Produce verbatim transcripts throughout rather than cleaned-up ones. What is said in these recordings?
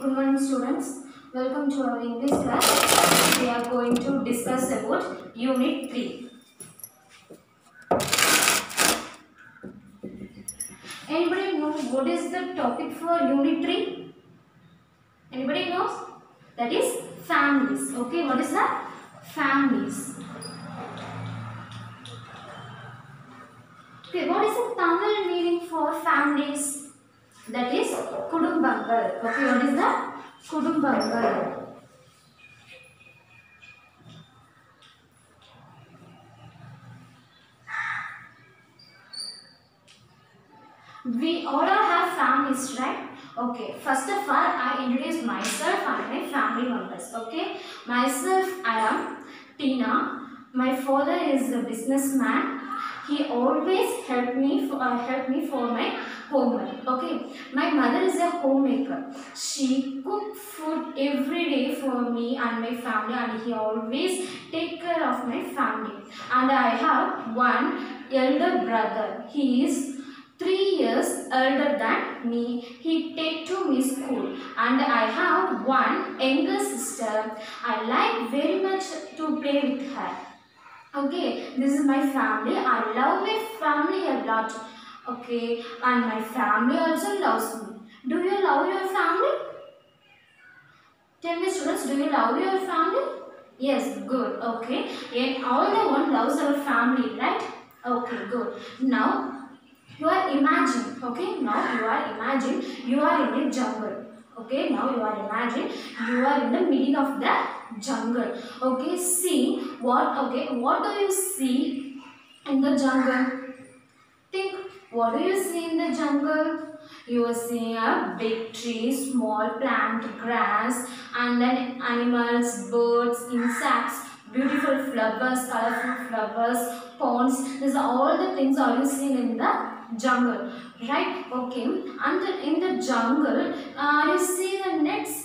Good morning, students. Welcome to our English class. We are going to discuss about Unit three. Anybody know what is the topic for Unit three? Anybody knows? That is families. Okay, what is that? Families. Okay, what is the Tamil meaning for families? That is Kudumbangal. Okay, what is that? Kudumbangal. We all have families, right? Okay, first of all, I introduce myself and my family members. Okay, myself, I am Tina. My father is a businessman. He always helped me for, uh, help me for my homework. Okay, my mother is a homemaker. She cook food every day for me and my family, and he always take care of my family. And I have one elder brother. He is three years older than me. He take to me school, and I have one younger sister. I like very much to play with her. Okay, this is my family. I love my family a lot. Okay, and my family also loves me. Do you love your family? Tell me, students, do you love your family? Yes, good. Okay, and all the one loves our family, right? Okay, good. Now you are imagine, okay, now you are imagine you are in a jungle. Okay, now you are imagine you are in the middle of the jungle. Okay, see what, okay, what do you see in the jungle? Think, what do you see in the jungle? You are seeing a big tree, small plant, grass, and then animals, birds, insects, beautiful flowers, colorful flowers, ponds. These are all the things are you seen in the jungle, right? Okay, and the, in the jungle, uh, you see the nets.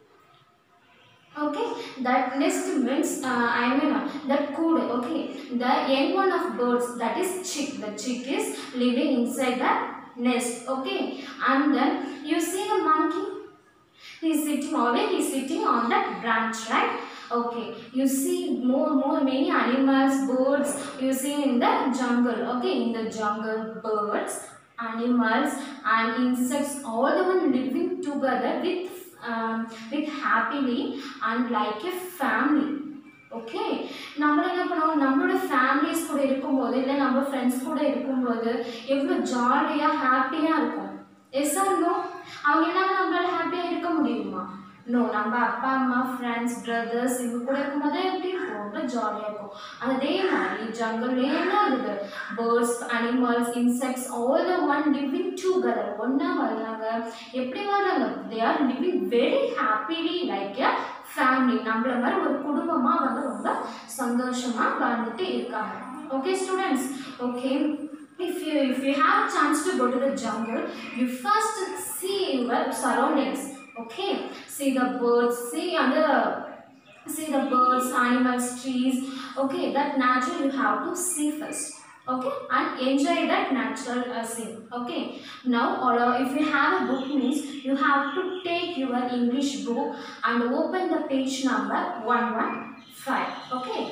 Okay, that nest means, uh, I mean, uh, that cood, okay, the young one of birds, that is chick. The chick is living inside the nest, okay, and then you see the monkey. He is sitting, always he is sitting on that branch, right? Okay, you see more, more, many animals, birds, you see in the jungle, okay, in the jungle, birds, animals and insects, all the one living together with um, with happily and like a family. Okay, நம்ம என்ன பண்ணுவோம், நம்மளோட families கூட இருக்கும்போது இல்லை நம்ம friends கூட இருக்கும்போது எவ்வளோ ஜாலியாக ஹாப்பியாக இருக்கும். Yes or no? அவங்க இல்லாமல் நம்மளால ஹாப்பியாக இருக்க முடியுமா? நோ. நம்ம அப்பா அம்மா ஃப்ரெண்ட்ஸ் பிரதர்ஸ் இவங்க கூட இருக்கும்போது எப்படி இருக்கும், ரொம்ப ஜாலியாக இருக்கும். அதே மாதிரி ஜங்கல்லே என்ன இருக்குது, birds, animals, insects, all the one living together, ஒன்றா வர்றாங்க. எப்படி வர்றாங்க? They are living very happily like a family. நம்மள மாதிரி ஒரு குடும்பமாக வந்து ரொம்ப சந்தோஷமாக வாழ்ந்துட்டு இருக்காங்க. Okay students, okay, if you if you have a chance to go to the jungle, you first see your surroundings. Okay, see the birds, see under see the birds, animals, trees. Okay, that nature you have to see first. Okay, and enjoy that natural uh, scene. Okay, now or uh, if you have a book means you have to take your English book and open the page number one one five. Okay.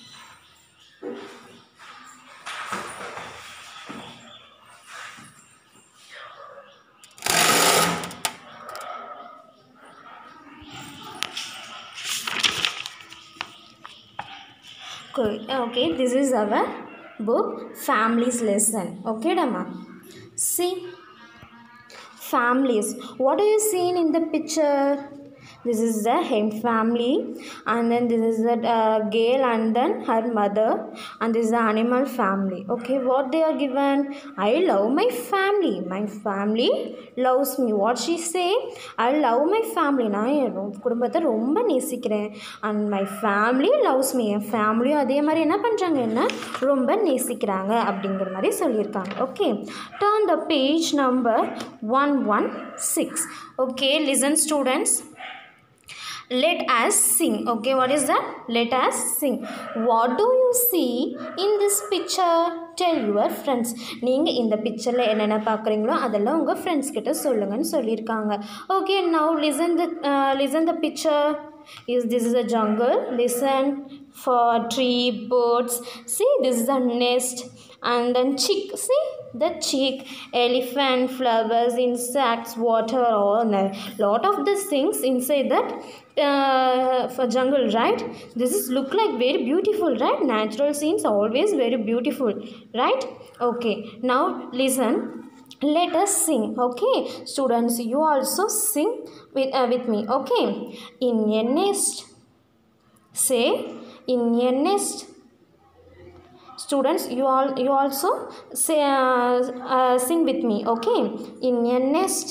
Okay, this is our book families lesson. Okay, Dama. See, families. What do you see in the picture? This is the hen family, and then this is the uh, girl and then her mother, and this is the animal family. Okay, what they are given? I love my family. My family loves me. What she say? I love my family. நான் என் குடும்பத்தை ரொம்ப நேசிக்கிறேன். And my family loves me. என் ஃபேமிலியும் அதே மாதிரி என்ன பண்ணுறாங்க, என்ன ரொம்ப நேசிக்கிறாங்க அப்படிங்கிற மாதிரி சொல்லியிருக்காங்க. Okay, turn the page number one one six. Okay, listen students. Let us sing. Okay, what is that? Let us sing. What do you see in this picture? tell your friends. நீங்கள் இந்த பிக்சரில் என்னென்ன பார்க்குறீங்களோ அதெல்லாம் உங்கள் friends கிட்ட சொல்லுங்கன்னு சொல்லியிருக்காங்க. Okay, now listen the uh, listen the picture. Is this is a jungle? Listen for tree, birds. See, this is a nest. And then chick. See the chick, elephant, flowers, insects, water, all lot of these things inside that uh, for jungle, right? This is look like very beautiful, right? Natural scenes are always very beautiful, right? Okay, now listen. Let us sing. Okay, students, you also sing with uh, with me. Okay, in a nest. Say, in a nest. Students, you all you also say uh, uh, sing with me. Okay, in a nest,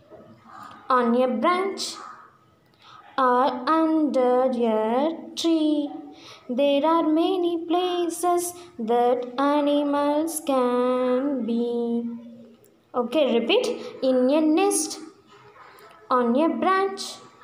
on a branch, or under a tree, there are many places that animals can be. Okay, repeat. In a nest, on a branch,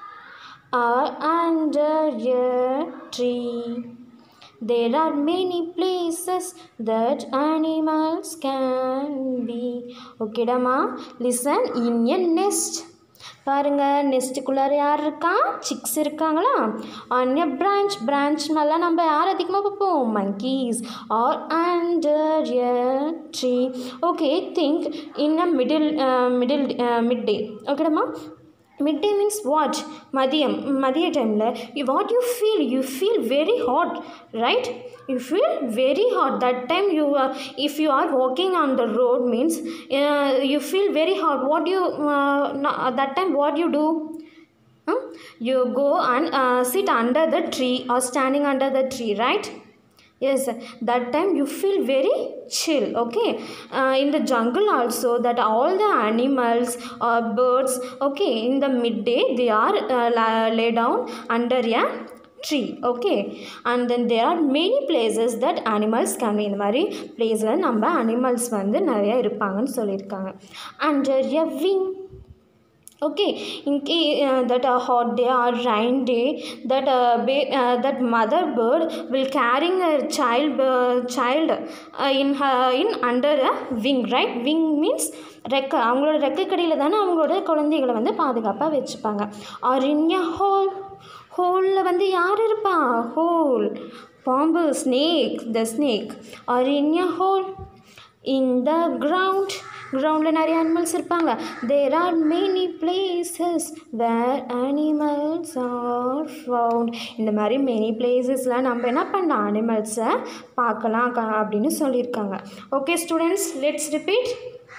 or under a tree, there are many places that animals can be. Okay, Dama, listen. In a nest. பாருங்க, நெஸ்ட்டுக்குள்ளார யார் இருக்கா? Six இருக்காங்களா? On a branch, branch மேலே நம்ம யார் அதிகமாக பார்ப்போம்? Monkeys. Are under a tree. Okay, think in a middle middle midday. ஓகேடாமா? Midday means what? Madiyam. Madiya time la. What you feel? You feel very hot, right? You feel very hot. That time you, uh, if you are walking on the road means uh, you feel very hot. What do you? Uh, no, that time what you do? Huh? You go and uh, sit under the tree or standing under the tree, right? Yes, that time you feel very chill. Okay, uh, in the jungle also that all the animals or birds, okay, in the midday they are uh, lay down under a tree. Okay, and then there are many places that animals can be. இந்த மாதிரி பிளேஸ்ல நம்ம animals வந்து நிறைய இருப்பாங்கன்னு சொல்லியிருக்காங்க. Under a wing. Okay, in case uh, that a hot day or rain day, that uh, ba- uh, that mother bird will carrying a child uh, child uh, in her in under a wing, right? Wing means ரெக்க. அவங்களோட ரெக்கை கடியில் தானே அவங்களோட குழந்தைகளை வந்து பாதுகாப்பாக வச்சுப்பாங்க. R in a whole. ஹோலில் வந்து யார் இருப்பா? ஹோல் பாம்பு, snake, the snake. Are in a hole. In the ground. கிரவுண்டில் நிறைய அனிமல்ஸ் இருப்பாங்க. There are many places where animals are found. இந்த மாதிரி மெனி பிளேசஸ்லாம் நம்ம என்ன பண்ணலாம்? அனிமல்ஸை பார்க்கலாம் அப்படின்னு சொல்லியிருக்காங்க. Okay students, let's repeat.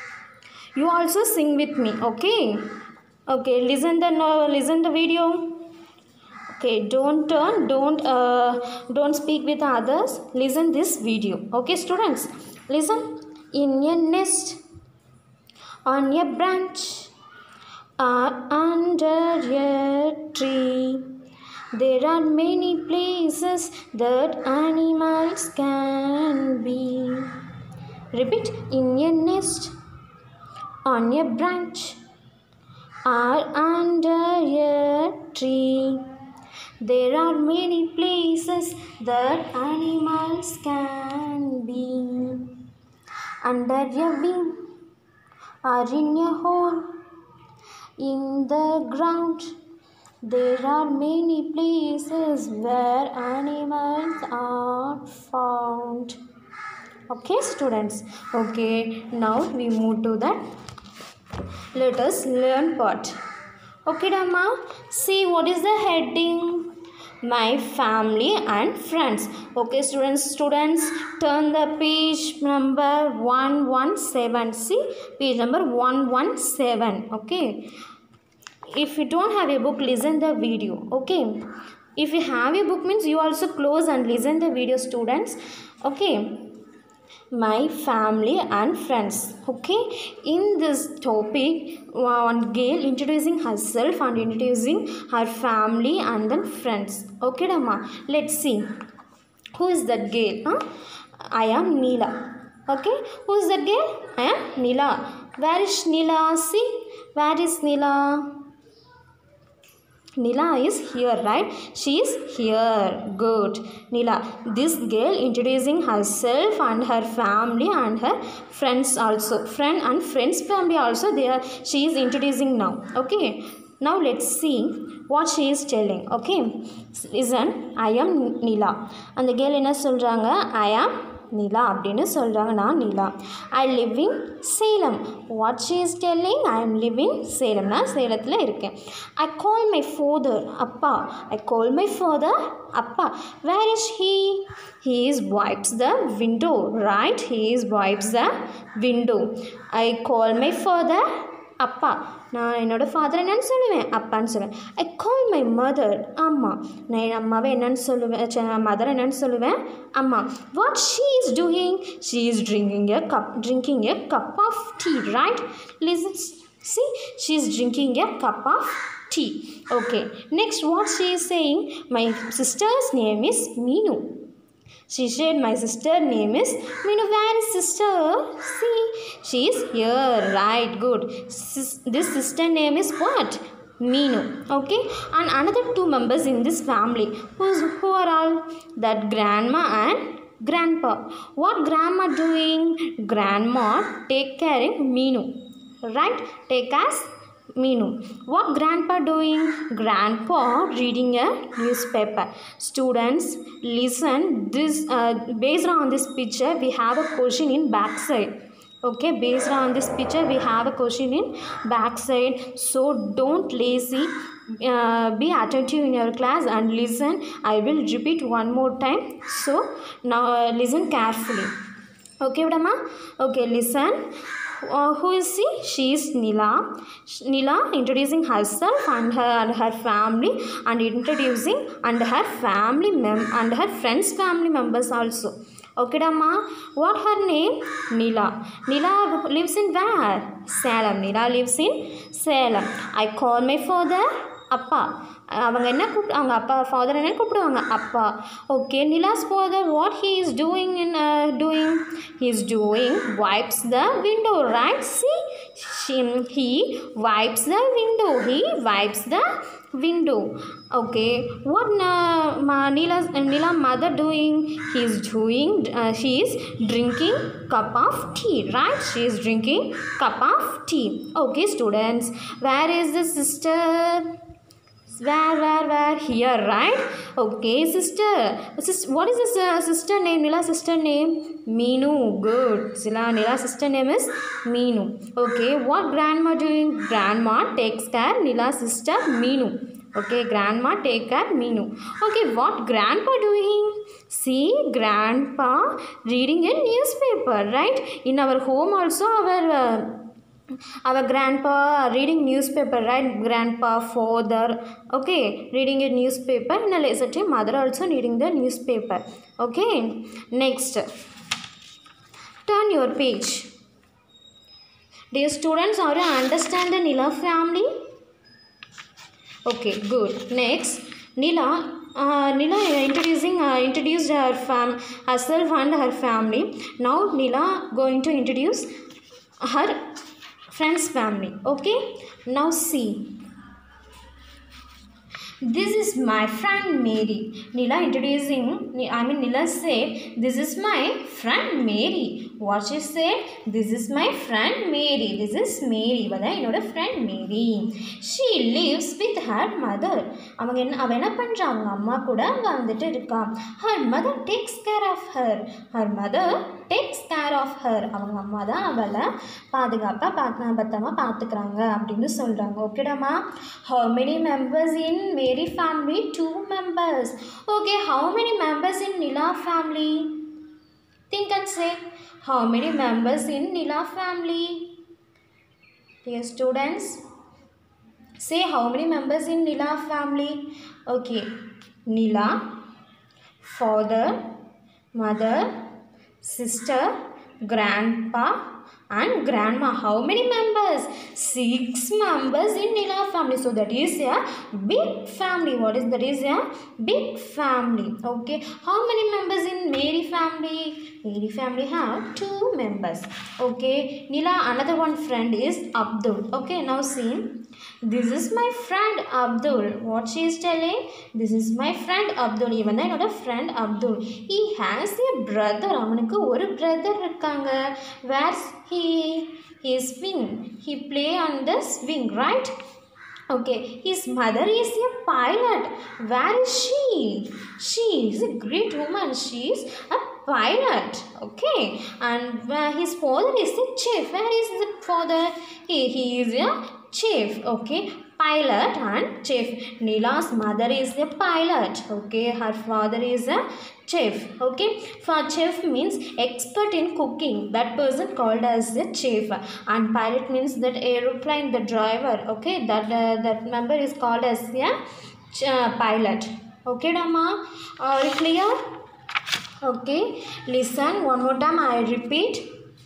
You also sing with me. Okay okay listen the listen the video. Okay, don't turn, don't uh, don't speak with others. Listen this video. Okay students, listen. In a nest, on a branch, or under a tree, there are many places that animals can be. Repeat. In a nest, on a branch, or under a tree, there are many places that animals can be. Under a wing, or in a hole, in the ground, there are many places where animals are found. Okay students. Okay, now we move to that let us learn part. Okay Dhamma, see what is the heading? My family and friends. Okay students, students turn the page number one one seven. See page number one one seven. Okay, if you don't have a book, listen the video. Okay, if you have a book means you also close and listen the video students. Okay, my family and friends. Okay, in this topic one girl introducing herself and introducing her family and then friends. Okay Dhamma, let's see who is that girl. huh? I am Neela. Okay, who is that girl? I am Neela. Where is Neela? See, where is Neela? Nila is here, right? She is here. Good. Nila. This girl introducing herself and her family and her friends also. Friend and friends family also there. She is introducing now. Okay. Now let's see what she is telling. Okay. Listen. I am Nila. And the girl என்ன சொல்றாங்க? I am Nila அப்படின்னு சொல்கிறாங்க. நான் நிலா. I live in Salem. What she is telling? I am living Salem. நான் சேலத்தில் இருக்கேன். I call my father அப்பா. I call my father அப்பா. Where is he? He is wipes the window, right? He is wipes the window. I call my father அப்பா. நான் என்னோட father என்னன்னு சொல்லுவேன்? அப்பான்னு சொல்லுவேன். ஐ கால் மை மதர் அம்மா. நான் என் அம்மாவை என்னன்னு சொல்லுவேன்? மதர் என்னன்னு சொல்லுவேன்? அம்மா. What she is doing? She is drinking a cup drinking a cup of tea, right? Listen, see, she is drinking a cup of tea. Okay, next what she is saying? My sister's name is Meenu. She said my sister name is Meenu. Where is sister? See, she is here, right? Good. Sis, this sister name is what? Meenu. Okay, and another two members in this family. Who's, who are all? That grandma and grandpa. What grandma doing? Grandma take caring Meenu, right? Take as Meenu. What grandpa doing? Grandpa reading a newspaper. Students, listen. This uh, based on this picture, we have a question in backside. Okay, based on this picture, we have a question in backside. So don't lazy. Uh, be attentive in your class and listen. I will repeat one more time. So now uh, listen carefully. Okay, Vidama? Okay, listen. Uh, who is she? She is Nila. Nila introducing herself and her and her family, and introducing and her family mem and her friends family members also. Okay, Dhamma. What her name? Nila. Nila lives in where? Salem. Nila lives in Salem. I call my father அப்பா. அவங்க என்ன கூப்பிட்டு அவங்க அப்பா father என்ன கூப்பிடுவாங்க? அப்பா. Okay, Nila's father what he is doing in doing he is doing wipes the window, right? See, he wipes the window. He wipes the window. Okay, what uh, ma, Nila's uh, Nila mother doing? He is doing uh, she is drinking cup of tea, right? She is drinking cup of tea. Okay, students, where is the sister? Where, where, where? Here, right? Okay, sister. Sis, what is this uh, sister name? Nila's sister name? Meenu. Good. Sila, Nila's sister name is Meenu. Okay, what grandma doing? Grandma takes care Nila's sister Meenu. Okay, grandma take care Meenu. Okay, what grandpa doing? See, grandpa reading a newspaper, right? In our home also, our uh, our grandpa reading newspaper, right? Grandpa, father, okay, reading a newspaper. In a lesser time, mother also reading the newspaper. Okay, next, turn your page. Dear students, are you understand the Nila family? Okay, good. Next, Nila uh, Nila introducing uh, introduced her fam herself and her family. Now Nila going to introduce her friends family. Okay, now see, this is my friend Mary. Nila introducing, I mean Nila said, this is my friend Mary. What she said? This is my friend Mary. This is Mary. But I know the friend Mary. She lives with her mother. அவங்க என்ன அவ என்ன பண்றாங்க? அம்மா கூட அங்க வந்துட்டு இருக்கா. Her mother takes care of her. Her mother takes care of her. அவங்க அம்மா தான் அவளை பாதுகாப்பா பார்த்து பத்திரமா பார்த்துக்கிறாங்க அப்படின்னு சொல்றாங்க. ஓகேடாமா? How many members in Mary family? Two members. Okay, how many members in Nila family? Think and say. How many members in Nila family? Dear students, say how many members in Nila family? Okay, Nila, father, mother, sister, grandpa and grandma. How many members? Six members in Nila family. So that is a big family. What is that? Is a big family. Okay. How many members in Mary family? Mary family have two members. Okay. Nila, another one friend is Abdul. Okay. Now see. This is my friend Abdul. What she is telling? This is my friend Abdul. Even I know a friend Abdul. He has a brother. அவனுக்கு ஒரு brother இருக்காங்க. Where's he? He is swing. He play on the swing, right? Okay. His mother is a pilot. Where is she? She is a great woman. She is a pilot. Okay. And uh, his father is a chef. Where is the father? He, he is a chef. Okay. Pilot and chef. Nila's mother is a pilot. Okay. Her father is a chef. Okay. For chef means expert in cooking. That person called as a chef. And pilot means that aeroplane, the driver. Okay. That uh, that member is called as a uh, pilot. Okay, Dama. Are you clear? Okay. Listen one more time. I repeat.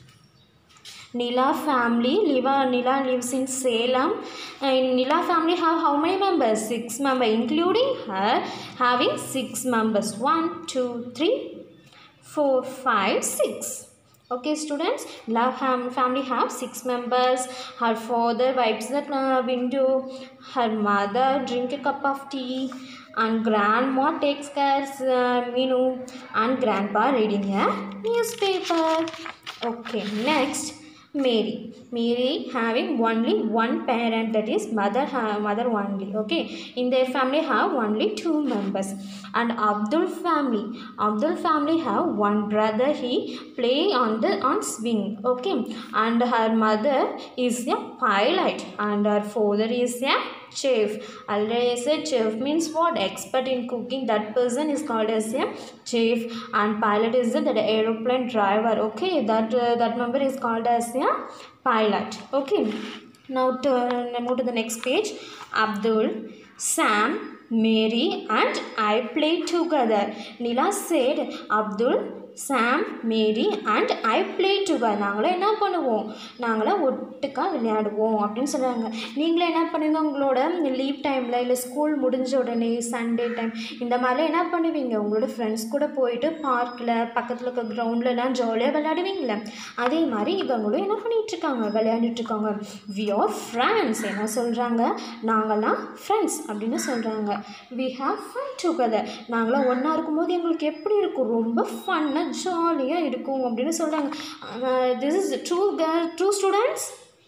Nila family, Nila, Nila lives in Salem. In Nila family have how many members? Six members, including her having six members. One, two, three, four, five, six. Okay, students. Nila fam family have six members. Her father wipes the uh, window. Her mother drink a cup of tea. And grandma takes care of uh, Minu. And grandpa reading a newspaper. Okay, next. Mary. Mary having only one parent, that is mother mother only. Okay. In their family have only two members. And Abdul family. Abdul family have one brother. He play on the on swing. Okay. And her mother is a pilot. And her father is a chef. Already said chef means what? Expert in cooking. That person is called as a chef. And pilot is the, the aeroplane driver. Okay. That uh, that member is called as a pilot. Okay. Now turn move to the next page. Abdul, Sam, Mary and I play together. Nila said Abdul, Sam, Mary and I play together. நாங்களே என்ன பண்ணுவோம்? நாங்களே ஒட்டுக்கா விளையாடுவோம் அப்படின்னு சொல்றாங்க. நீங்களே என்ன பண்ணுவீங்க? உங்களோட லீவ் டைம்ல இல்ல ஸ்கூல் முடிஞ்ச உடனே சண்டே டைம் இந்த மாதிரி என்ன பண்ணுவீங்க? உங்களோட ஃப்ரெண்ட்ஸ் கூட போயிட்டு பார்க்ல பக்கத்துல இருக்க கிரவுண்ட்ல எல்லாம் ஜாலியா விளையாடுவீங்கல. அதே மாதிரி இவங்களும் என்ன பண்ணிட்டு இருக்காங்க? விளையாடிட்டு இருக்காங்க. We are friends. என்ன சொல்றாங்க? நாங்கலாம் friends அப்படின்னு சொல்றாங்க. We have fun together. நாங்கள ஒண்ணா இருக்கும்போது எங்களுக்கு எப்படி இருக்கும்? ரொம்ப ஃபன்னா ஜாலியா இருக்கும் அப்படின்னு சொல்றாங்க. This is true true students?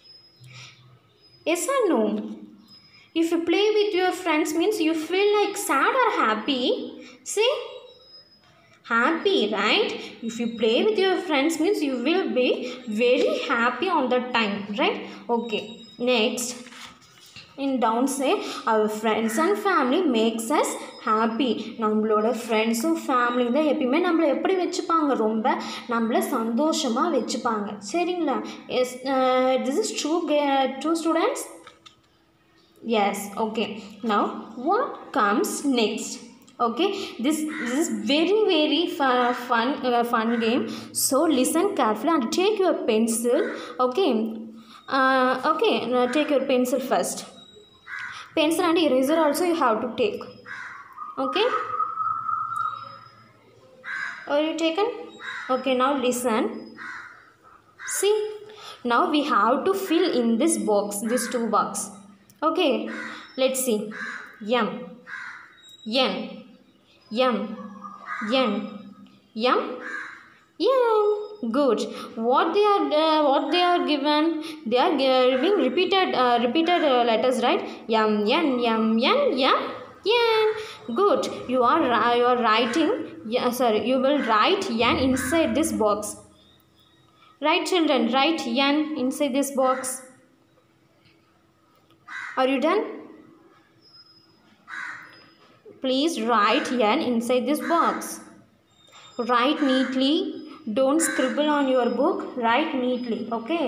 Yes or no? If you play with your friends means you feel like sad or happy? See? Happy, right? If you play with your friends means you will be very happy on that time, right? Okay. Next. In down say our friends and family makes us happy. நம்மளோட ஃப்ரெண்ட்ஸும் family தான் எப்பயுமே நம்மளை எப்படி வச்சுப்பாங்க? ரொம்ப நம்மளை சந்தோஷமாக வச்சுப்பாங்க. சரிங்களா? Yes this is true true students? Yes. Okay. Now what comes next? Okay, this this is very very fun fun, uh, fun game. So listen carefully and take your pencil. Okay. Uh, okay. Now take your pencil first. Pencil and eraser also you have to take. Okay. Are you taken? Okay. Now listen. See. Now we have to fill in this box. This two box. Okay. Let's see. Yum. Yen. Yum, yen, yum, yen. Good. What they are, uh, what they are given? They are giving repeated, uh, repeated uh, letters, right? Yum, yen, yum, yen, yum, yen. Good. You are, uh, you are writing. Yeah, sorry. You will write yen inside this box. Right, children. Write yen inside this box. Are you done? Please write yen inside this box. Write neatly. Don't scribble on your book. Write neatly. Okay.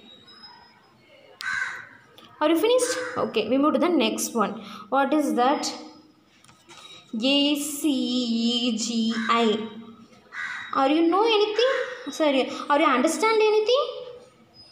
Are you finished? Okay. We move to the next one. What is that? A C E G I. Are you know anything? Sorry. Are you understand anything?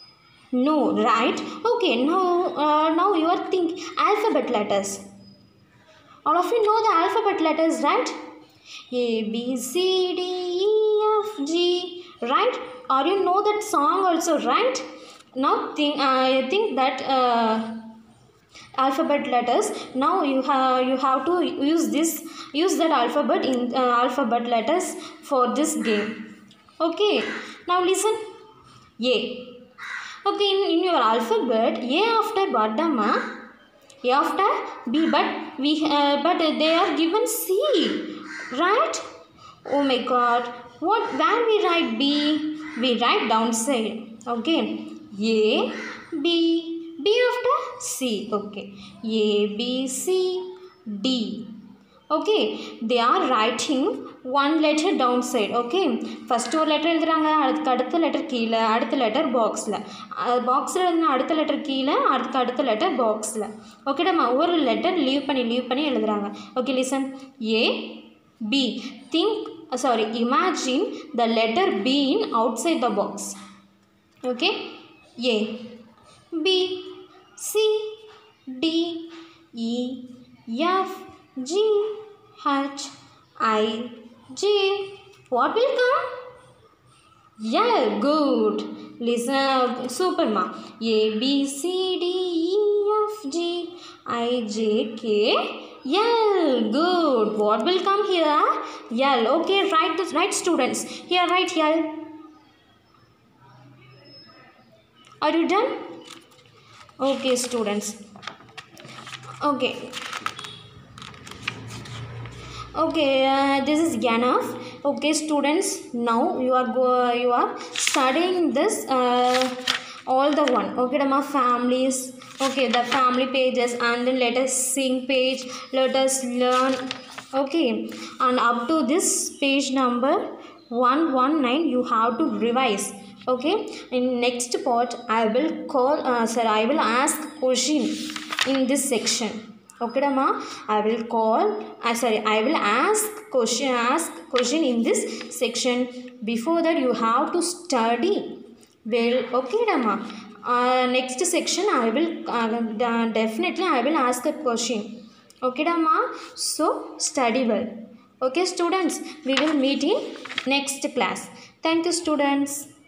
No, right? Okay, now uh, now you are thinking alphabet letters. All of you know the alphabet letters, right? A, B, C, D, E, F, G, right? Or you know that song also, right? Now think, uh, I think that uh, alphabet letters. Now you have you have to use this use that alphabet in uh, alphabet letters for this game. Okay, now listen. A. Okay, in, in your alphabet, A after what, Amma? A after B, but we uh, but they are given C, right? Oh my God, what, where we write B? We write downside. Okay, A, B, B after C. Okay, A, B, C, D. Okay, they are writing one letter downside. Okay, first ஒரு letter எழுதுறாங்க, அதுக்கு அடுத்த letter கீழே, அடுத்த letter பாக்ஸில், பாக்ஸில் எழுதுனா அடுத்த லெட்டர் கீழே, அதுக்கு அடுத்த லெட்டர் பாக்ஸில். ஓகேடாம்மா, ஒரு லெட்டர் லீவ் பண்ணி லீவ் பண்ணி எழுதுறாங்க. Okay, listen. A, B. Think sorry imagine the letter B in outside the box. Okay, A, B, C, D, E, F, G, H, I, J. What will come? L. Good. Listen. Super ma. A, B, C, D, E, F, G, I, J, K, L. Good. What will come here? L. Okay. Write this. Write, students. Here, write L. Are you done? Okay, students. Okay. Okay, uh, this is enough. Okay, students, now you are go you are studying this uh, all the one. Okay, Dhamma, families. Okay, the family pages, and then let us sing page, let us learn. Okay, and up to this page number one nineteen you have to revise. Okay, in next part I will call uh, sir I will ask question in this section. Okay, Dhamma, I will call uh, sorry I will ask question ask question in this section. Before that you have to study well. Okay, Dhamma, uh, next section I will uh, definitely I will ask a question. Okay, Dhamma, so study well. Okay, students, we will meet in next class. Thank you, students.